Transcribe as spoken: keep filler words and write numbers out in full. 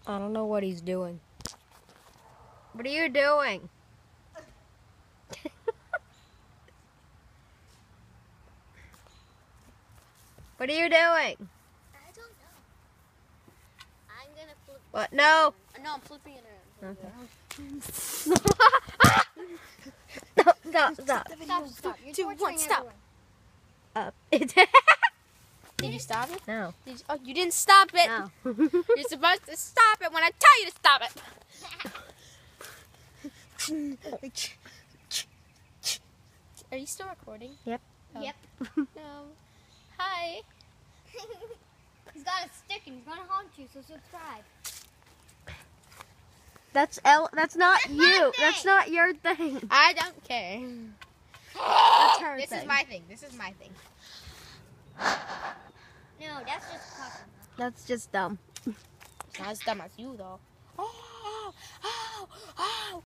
I don't know what he's doing. What are you doing? What are you doing? I don't know. I'm gonna flip. What? No. Uh, no, I'm flipping it around. Okay. Stop, stop, stop. Stop, stop. You're Two, torturing one, stop. everyone. Uh, it Did you stop it? no. Did you, oh, you didn't stop it. No. You're supposed to stop it when I tell you to stop it. Are you still recording? Yep. Oh. Yep. No. Hi. He's got a stick and he's gonna haunt you, so subscribe. That's El. That's not That's my you. thing. That's not your thing. I don't care. That's her This thing. is my thing. This is my thing. No, that's just copper. That's just dumb. It's not as dumb as you, though.